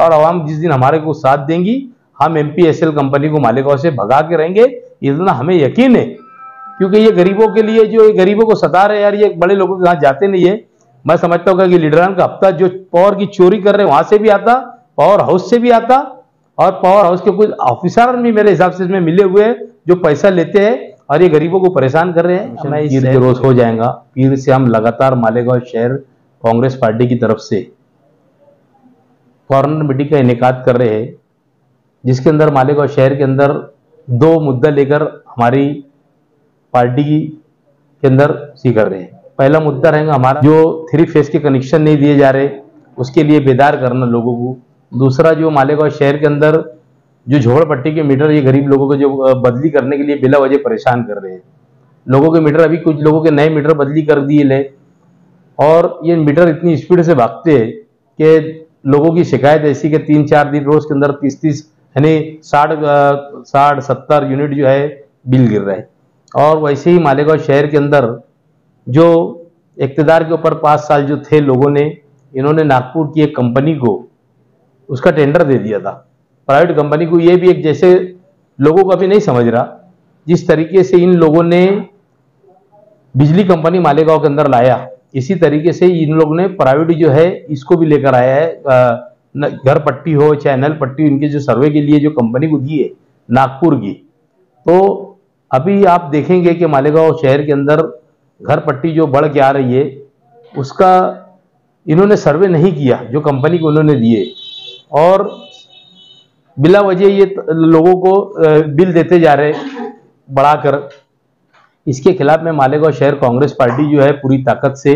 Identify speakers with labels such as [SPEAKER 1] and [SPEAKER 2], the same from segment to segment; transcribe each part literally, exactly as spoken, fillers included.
[SPEAKER 1] और आवाम जिस दिन हमारे को साथ देंगी, हम एमपीएसएल कंपनी को मालेगांव से भगा के रहेंगे, इतना हमें यकीन है। क्योंकि ये गरीबों के लिए, जो ये गरीबों को सता रहे यार, ये बड़े लोगों के यहाँ जाते नहीं है। मैं समझता हूँ कि लीडरान का हफ्ता जो पावर की चोरी कर रहे हैं वहां से भी आता, पावर हाउस से भी आता, और पावर हाउस के कुछ ऑफिसर भी मेरे हिसाब से इसमें मिले हुए हैं जो पैसा लेते हैं और ये गरीबों को परेशान कर रहे हैं। मैं पीर के रोज हो जाएगा। पीर से हम लगातार मालेगांव शहर कांग्रेस पार्टी की तरफ से कॉर्नर मीटिंग का इनेकाद कर रहे हैं, जिसके अंदर मालेगांव शहर के अंदर दो मुद्दा लेकर हमारी पार्टी के अंदर सी कर रहे हैं। पहला मुद्दा रहेगा हमारा जो थ्री फेस के कनेक्शन नहीं दिए जा रहे, उसके लिए बेदार करना लोगों को। दूसरा, जो मालेगांव शहर के अंदर जो झोपड़पट्टी के मीटर ये गरीब लोगों को जो बदली करने के लिए बिला वजह परेशान कर रहे हैं। लोगों के मीटर, अभी कुछ लोगों के नए मीटर बदली कर दिए ले, और ये मीटर इतनी स्पीड से भागते हैं कि लोगों की शिकायत ऐसी कि तीन चार दिन रोज के अंदर तीस तीस यानी साठ साठ सत्तर यूनिट जो है बिल गिर रहा है। और वैसे ही मालेगांव शहर के अंदर जो इक़्तिदार के ऊपर पाँच साल जो थे लोगों ने, इन्होंने नागपुर की एक कंपनी को उसका टेंडर दे दिया था, प्राइवेट कंपनी को। ये भी एक, जैसे लोगों को अभी नहीं समझ रहा, जिस तरीके से इन लोगों ने बिजली कंपनी मालेगांव के अंदर लाया, इसी तरीके से इन लोगों ने प्राइवेट जो है इसको भी लेकर आया है। घर पट्टी हो चाहे नल पट्टी, इनके जो सर्वे के लिए जो कंपनी को दी है नागपुर की, तो अभी आप देखेंगे कि मालेगांव शहर के अंदर घर पट्टी जो बढ़ के आ रही है, उसका इन्होंने सर्वे नहीं किया जो कंपनी को उन्होंने दिए, और बिला वजह ये लोगों को बिल देते जा रहे बढ़ाकर। इसके खिलाफ में मालेगांव शहर कांग्रेस पार्टी जो है पूरी ताकत से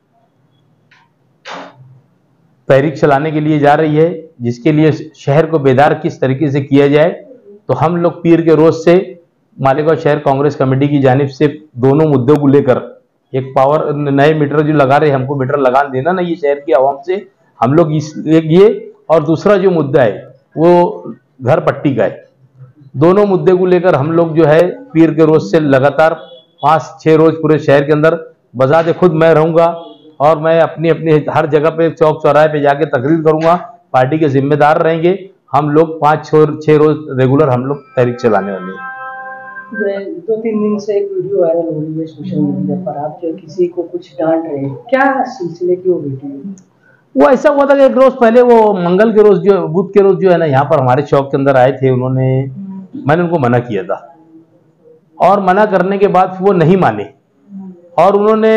[SPEAKER 1] तहरीक चलाने के लिए जा रही है, जिसके लिए शहर को बेदार किस तरीके से किया जाए। तो हम लोग पीर के रोज से मालेगांव शहर कांग्रेस कमेटी की जानिब से दोनों मुद्दों को लेकर, एक पावर नए मीटर जो लगा रहे, हमको मीटर लगा देना ना ये शहर की आवाम से, हम लोग इस ये, और दूसरा जो मुद्दा है वो घर पट्टी का है। दोनों मुद्दे को लेकर हम लोग जो है पीर के रोज से लगातार पाँच छः रोज पूरे शहर के अंदर बजाते खुद मैं रहूंगा, और मैं अपनी अपनी हर जगह पे चौक चौराहे पे जाके तकरीर करूंगा। पार्टी के जिम्मेदार रहेंगे हम लोग। पाँच छः रोज रेगुलर हम लोग तहरीक चलाने वाले हैं।
[SPEAKER 2] दो तीन दिन से एक वीडियो वायरल हो रही है सोशल मीडिया पर, आप जो किसी को कुछ डांट रहे हैं, क्या सिलसिले की वो वीडियो?
[SPEAKER 1] वो ऐसा हुआ था कि एक रोज पहले वो मंगल के रोज जो बुध के रोज जो है ना, यहाँ पर हमारे चौक के अंदर आए थे उन्होंने, मैंने उनको मना किया था, और मना करने के बाद वो नहीं माने, और उन्होंने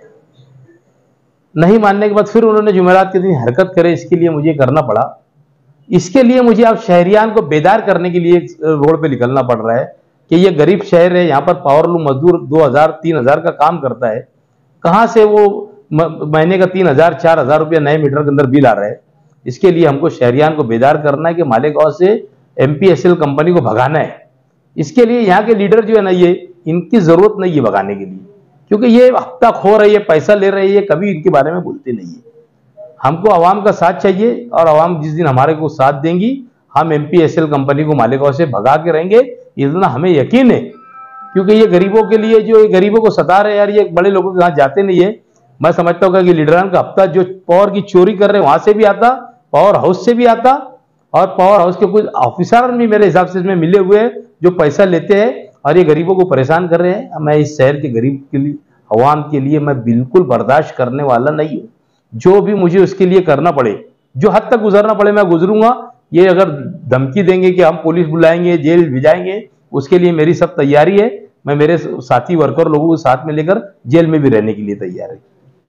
[SPEAKER 1] नहीं मानने के बाद फिर उन्होंने जुमेरात के दिन हरकत करे, इसके लिए मुझे करना पड़ा। इसके लिए मुझे अब शहरियान को बेदार करने के लिए रोड पे निकलना पड़ रहा है कि ये गरीब शहर है, यहाँ पर पावरलूम मजदूर दो हजार तीन हजार का काम करता है, कहाँ से वो महीने का तीन हजार चार हजार रुपया नए मीटर के अंदर बिल आ रहा है। इसके लिए हमको शहरियान को बेदार करना है कि मालेगांव से एमपीएसएल कंपनी को भगाना है। इसके लिए यहाँ के लीडर जो है ना, ये इनकी जरूरत नहीं है भगाने के लिए, क्योंकि ये हफ्ता खो रही है, पैसा ले रही है, कभी इनके बारे में बोलते नहीं है। हमको आवाम का साथ चाहिए, और आवाम जिस दिन हमारे को साथ देंगी, हम एमपीएसएल कंपनी को मालेगांव से भगा के रहेंगे, इतना हमें यकीन है। क्योंकि ये गरीबों के लिए, जो ये गरीबों को सता रहे यार, ये बड़े लोगों के यहाँ जाते नहीं है। मैं समझता हूँ कि लीडरान का हफ्ता जो पावर की चोरी कर रहे हैं वहां से भी आता, पावर हाउस से भी आता, और पावर हाउस के कुछ ऑफिसर भी मेरे हिसाब से इसमें मिले हुए हैं जो पैसा लेते हैं और ये गरीबों को परेशान कर रहे हैं। मैं इस शहर के गरीब के लिए, अवाम के लिए मैं बिल्कुल बर्दाश्त करने वाला नहीं हूँ। जो भी मुझे उसके लिए करना पड़े, जो हद तक गुजरना पड़े, मैं गुजरूंगा। ये अगर धमकी देंगे कि हम पुलिस बुलाएंगे, जेल भिजाएंगे, उसके लिए मेरी सब तैयारी है। मैं मेरे साथी वर्कर लोगों को साथ में लेकर जेल में भी रहने के लिए तैयार है।